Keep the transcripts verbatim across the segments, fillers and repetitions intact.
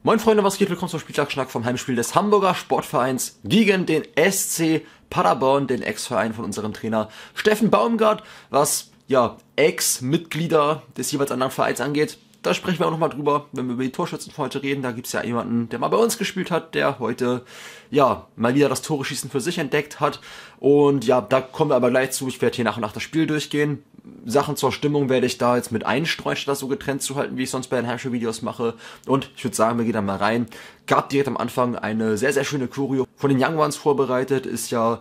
Moin Freunde, was geht? Willkommen zum Spieltagsschnack vom Heimspiel des Hamburger Sportvereins gegen den S C Paderborn, den Ex-Verein von unserem Trainer Steffen Baumgart, was ja Ex-Mitglieder des jeweils anderen Vereins angeht. Da sprechen wir auch nochmal drüber, wenn wir über die Torschützen von heute reden. Da gibt es ja jemanden, der mal bei uns gespielt hat, der heute ja mal wieder das Tore-Schießen für sich entdeckt hat. Und ja, da kommen wir aber gleich zu. Ich werde hier nach und nach das Spiel durchgehen. Sachen zur Stimmung werde ich da jetzt mit einstreuen, statt das so getrennt zu halten, wie ich sonst bei den Heimspiel-Videos mache. Und ich würde sagen, wir gehen da mal rein. Gab direkt am Anfang eine sehr, sehr schöne Choreo von den Young Ones vorbereitet. Ist ja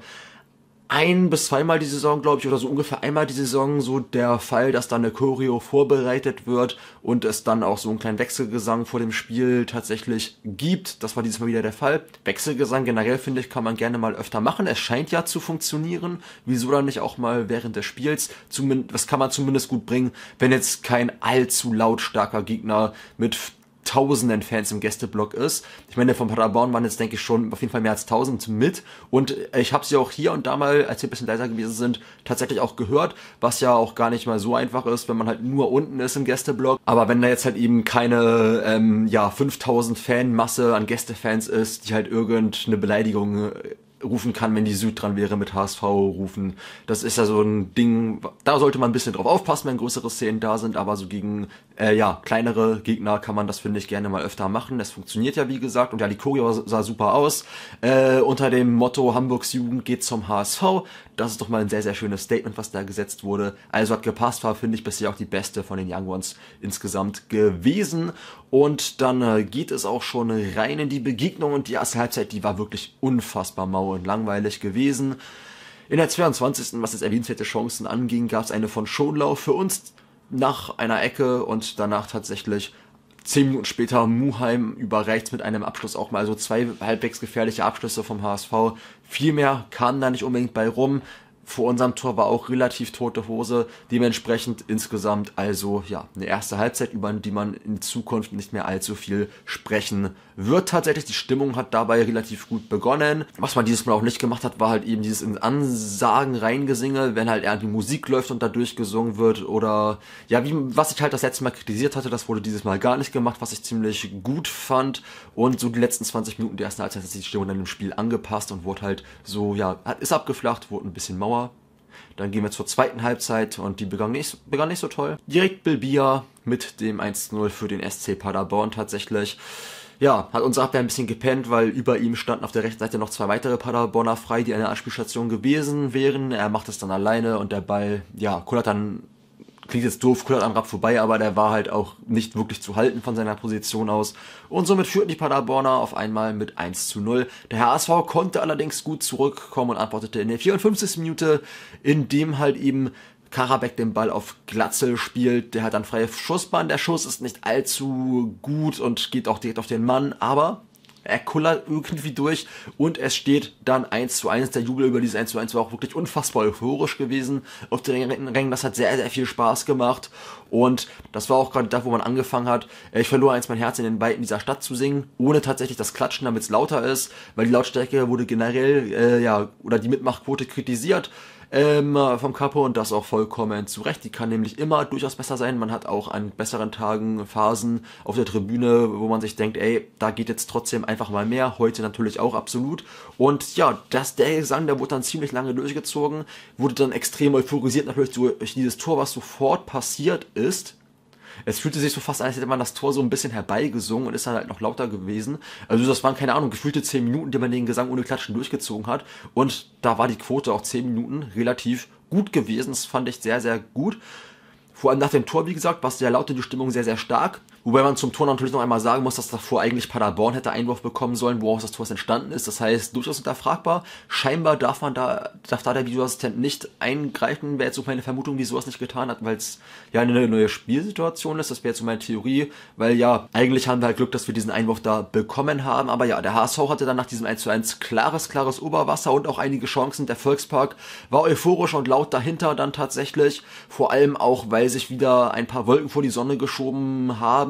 ein bis zweimal die Saison, glaube ich, oder so ungefähr einmal die Saison so der Fall, dass dann eine Choreo vorbereitet wird und es dann auch so einen kleinen Wechselgesang vor dem Spiel tatsächlich gibt. Das war dieses Mal wieder der Fall. Wechselgesang generell, finde ich, kann man gerne mal öfter machen. Es scheint ja zu funktionieren. Wieso dann nicht auch mal während des Spiels? Zumindest, das kann man zumindest gut bringen, wenn jetzt kein allzu lautstarker Gegner mit tausenden Fans im Gästeblock ist. Ich meine, von Paderborn waren jetzt, denke ich, schon auf jeden Fall mehr als tausend mit. Und ich habe sie auch hier und da mal, als wir ein bisschen leiser gewesen sind, tatsächlich auch gehört, was ja auch gar nicht mal so einfach ist, wenn man halt nur unten ist im Gästeblock. Aber wenn da jetzt halt eben keine ähm, ja fünftausend Fanmasse an Gästefans ist, die halt irgendeine Beleidigung rufen kann, wenn die Süd dran wäre mit H S V rufen. Das ist ja so ein Ding, da sollte man ein bisschen drauf aufpassen, wenn größere Szenen da sind, aber so gegen äh, ja kleinere Gegner kann man das, finde ich, gerne mal öfter machen. Das funktioniert ja, wie gesagt, und ja, die Choreo sah super aus. Äh, unter dem Motto Hamburgs Jugend geht zum H S V. Das ist doch mal ein sehr, sehr schönes Statement, was da gesetzt wurde. Also hat gepasst, war, finde ich, bisher auch die beste von den Young Ones insgesamt gewesen. Und dann äh, geht es auch schon rein in die Begegnung und die erste Halbzeit, die war wirklich unfassbar mau und langweilig gewesen. In der zweiundzwanzigsten was jetzt erwähnenswerte Chancen anging, gab es eine von Schonlau für uns nach einer Ecke und danach tatsächlich zehn Minuten später Muheim über rechts mit einem Abschluss auch mal so zwei halbwegs gefährliche Abschlüsse vom H S V. Viel mehr kam da nicht unbedingt bei rum. Vor unserem Tor war auch relativ tote Hose, dementsprechend insgesamt also ja eine erste Halbzeit, über die man in Zukunft nicht mehr allzu viel sprechen wird. Tatsächlich, die Stimmung hat dabei relativ gut begonnen. Was man dieses Mal auch nicht gemacht hat, war halt eben dieses in Ansagen reingesinge, wenn halt irgendwie Musik läuft und da durchgesungen wird oder ja, wie was ich halt das letzte Mal kritisiert hatte, das wurde dieses Mal gar nicht gemacht, was ich ziemlich gut fand. Und so die letzten zwanzig Minuten der ersten Halbzeit hat sich die Stimmung dann im Spiel angepasst und wurde halt so, ja, ist abgeflacht, wurde ein bisschen Mauer. Dann gehen wir zur zweiten Halbzeit und die begann nicht, begann nicht so toll. Direkt Bilbia mit dem eins zu null für den S C Paderborn tatsächlich. Ja, hat unsere Abwehr ein bisschen gepennt, weil über ihm standen auf der rechten Seite noch zwei weitere Paderborner frei, die eine Anspielstation gewesen wären. Er macht es dann alleine und der Ball, ja, kullert dann, klingt jetzt doof, kullert am Rapp vorbei, aber der war halt auch nicht wirklich zu halten von seiner Position aus. Und somit führten die Paderborner auf einmal mit eins zu null. Der H S V konnte allerdings gut zurückkommen und antwortete in der vierundfünfzigsten Minute, indem halt eben Karabek den Ball auf Glatzel spielt. Der hat dann freie Schussbahn. Der Schuss ist nicht allzu gut und geht auch direkt auf den Mann, aber er kullert irgendwie durch und es steht dann eins zu eins. Der Jubel über dieses eins zu eins war auch wirklich unfassbar euphorisch gewesen auf den Rängen. Das hat sehr, sehr viel Spaß gemacht und das war auch gerade da, wo man angefangen hat. Ich verlor eins mein Herz in den Weiten dieser Stadt zu singen, ohne tatsächlich das Klatschen, damit es lauter ist, weil die Lautstärke wurde generell, äh, ja, oder die Mitmachquote kritisiert. Ähm, vom Capo und das auch vollkommen zu Recht. Die kann nämlich immer durchaus besser sein. Man hat auch an besseren Tagen Phasen auf der Tribüne, wo man sich denkt, ey, da geht jetzt trotzdem einfach mal mehr. Heute natürlich auch absolut. Und ja, das, der Gesang, der wurde dann ziemlich lange durchgezogen, wurde dann extrem euphorisiert natürlich durch dieses Tor, was sofort passiert ist. Es fühlte sich so fast an, als hätte man das Tor so ein bisschen herbeigesungen und ist dann halt noch lauter gewesen. Also das waren, keine Ahnung, gefühlte zehn Minuten, die man den Gesang ohne Klatschen durchgezogen hat. Und da war die Quote auch zehn Minuten relativ gut gewesen. Das fand ich sehr, sehr gut. Vor allem nach dem Tor, wie gesagt, war es sehr laut und die Stimmung sehr, sehr stark. Wobei man zum Tor natürlich noch einmal sagen muss, dass davor eigentlich Paderborn hätte Einwurf bekommen sollen, woraus das Tor entstanden ist. Das heißt, durchaus hinterfragbar. Scheinbar darf man da, darf da der Videoassistent nicht eingreifen. Wäre jetzt so meine Vermutung, wieso er es nicht getan hat, weil es ja eine neue Spielsituation ist. Das wäre jetzt so meine Theorie, weil ja, eigentlich haben wir halt Glück, dass wir diesen Einwurf da bekommen haben. Aber ja, der H S V hatte dann nach diesem eins zu eins klares, klares Oberwasser und auch einige Chancen. Der Volkspark war euphorisch und laut dahinter dann tatsächlich. Vor allem auch, weil sich wieder ein paar Wolken vor die Sonne geschoben haben.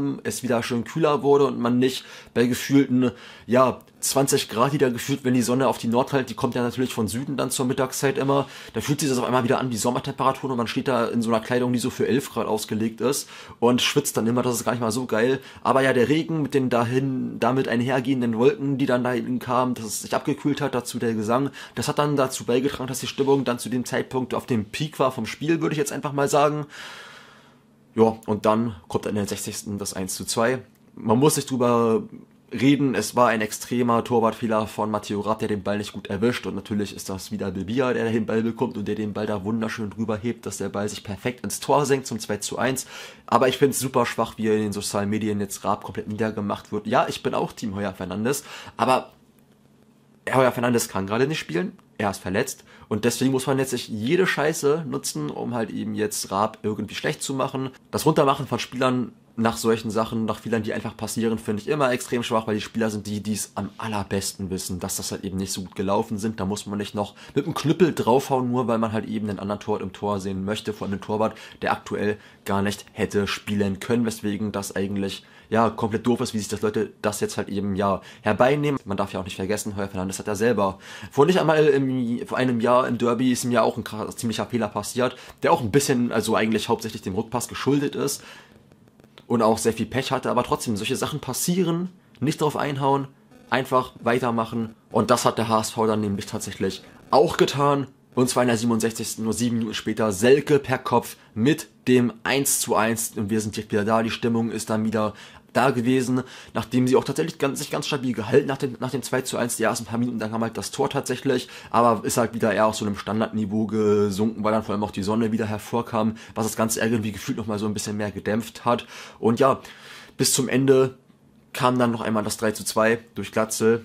haben, es wieder schön kühler wurde und man nicht bei gefühlten, ja, zwanzig Grad wieder gefühlt, wenn die Sonne auf die Nord halt, die kommt ja natürlich von Süden dann zur Mittagszeit immer, da fühlt sich das auf einmal wieder an wie Sommertemperaturen und man steht da in so einer Kleidung, die so für elf Grad ausgelegt ist und schwitzt dann immer, das ist gar nicht mal so geil. Aber ja, der Regen mit den dahin, damit einhergehenden Wolken, die dann dahin kamen, dass es sich abgekühlt hat, dazu der Gesang, das hat dann dazu beigetragen, dass die Stimmung dann zu dem Zeitpunkt auf dem Peak war vom Spiel, würde ich jetzt einfach mal sagen. Ja, und dann kommt in der sechzigsten das eins zu zwei. Man muss sich drüber reden, es war ein extremer Torwartfehler von Matteo Rapp, der den Ball nicht gut erwischt und natürlich ist das wieder Bilbia, der den Ball bekommt und der den Ball da wunderschön drüber hebt, dass der Ball sich perfekt ins Tor senkt zum zwei zu eins. Aber ich finde es super schwach, wie in den sozialen Medien jetzt Rapp komplett niedergemacht wird. Ja, ich bin auch Team Heuer Fernandes, aber Heuer Fernandes kann gerade nicht spielen, er ist verletzt und deswegen muss man jetzt sich jede Scheiße nutzen, um halt eben jetzt Rapp irgendwie schlecht zu machen. Das Runtermachen von Spielern nach solchen Sachen, nach Fehlern, die einfach passieren, finde ich immer extrem schwach, weil die Spieler sind die, die es am allerbesten wissen, dass das halt eben nicht so gut gelaufen sind. Da muss man nicht noch mit einem Knüppel draufhauen, nur weil man halt eben einen anderen Torwart im Tor sehen möchte, vor allem einen Torwart, der aktuell gar nicht hätte spielen können, weswegen das eigentlich ja komplett doof ist, wie sich das Leute das jetzt halt eben ja herbeinehmen. Man darf ja auch nicht vergessen, Heuer Fernandes hat ja selber vor nicht einmal im, vor einem Jahr im Derby ist ihm ja auch ein krass, ziemlicher Fehler passiert, der auch ein bisschen, also eigentlich hauptsächlich dem Rückpass geschuldet ist. Und auch sehr viel Pech hatte, aber trotzdem, solche Sachen passieren, nicht drauf einhauen, einfach weitermachen. Und das hat der H S V dann nämlich tatsächlich auch getan. Und zwar in der siebenundsechzigsten nur sieben Minuten später, Selke per Kopf mit dem eins zu eins. Und wir sind jetzt wieder da, die Stimmung ist dann wieder da gewesen, nachdem sie auch tatsächlich ganz, sich ganz stabil gehalten nach dem, nach dem zwei zu eins, die ersten paar Minuten, dann kam halt das Tor tatsächlich, aber ist halt wieder eher auf so einem Standardniveau gesunken, weil dann vor allem auch die Sonne wieder hervorkam, was das Ganze irgendwie gefühlt nochmal so ein bisschen mehr gedämpft hat. Und ja, bis zum Ende kam dann noch einmal das drei zu zwei durch Glatzel,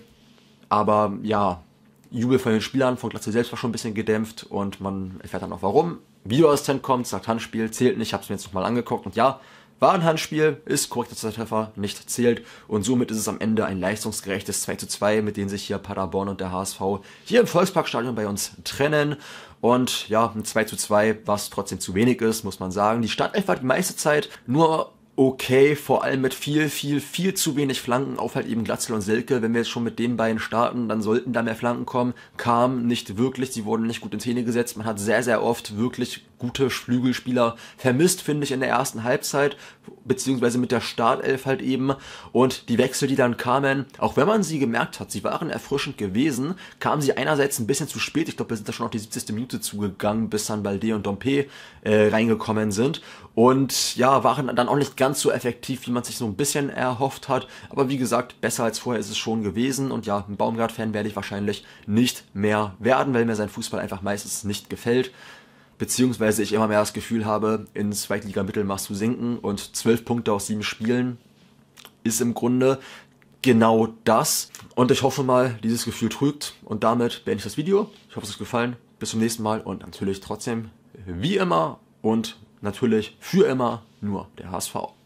aber ja, Jubel von den Spielern von Glatzel selbst war schon ein bisschen gedämpft und man erfährt dann auch warum. Videoassistent kommt, sagt Handspiel, zählt nicht, ich habe es mir jetzt nochmal angeguckt und ja, war ein Handspiel, ist korrekter Treffer, nicht zählt und somit ist es am Ende ein leistungsgerechtes zwei zu zwei, mit dem sich hier Paderborn und der H S V hier im Volksparkstadion bei uns trennen. Und ja, ein zwei zu zwei, was trotzdem zu wenig ist, muss man sagen. Die Startelf war die meiste Zeit nur okay, vor allem mit viel, viel, viel zu wenig Flanken auf halt eben Glatzel und Selke. Wenn wir jetzt schon mit den beiden starten, dann sollten da mehr Flanken kommen. Kam nicht wirklich, sie wurden nicht gut in Szene gesetzt. Man hat sehr, sehr oft wirklich gute Flügelspieler vermisst, finde ich, in der ersten Halbzeit, beziehungsweise mit der Startelf halt eben. Und die Wechsel, die dann kamen, auch wenn man sie gemerkt hat, sie waren erfrischend gewesen, kamen sie einerseits ein bisschen zu spät. Ich glaube, wir sind da schon auf die siebzigste Minute zugegangen, bis dann Balde und Dompe äh, reingekommen sind. Und ja, waren dann auch nicht ganz so effektiv, wie man sich so ein bisschen erhofft hat. Aber wie gesagt, besser als vorher ist es schon gewesen. Und ja, ein Baumgart-Fan werde ich wahrscheinlich nicht mehr werden, weil mir sein Fußball einfach meistens nicht gefällt. Beziehungsweise ich immer mehr das Gefühl habe, ins Zweitliga-Mittelmaß zu sinken. Und zwölf Punkte aus sieben Spielen ist im Grunde genau das. Und ich hoffe mal, dieses Gefühl trügt. Und damit beende ich das Video. Ich hoffe, es hat euch gefallen. Bis zum nächsten Mal. Und natürlich trotzdem, wie immer und natürlich für immer nur der H S V.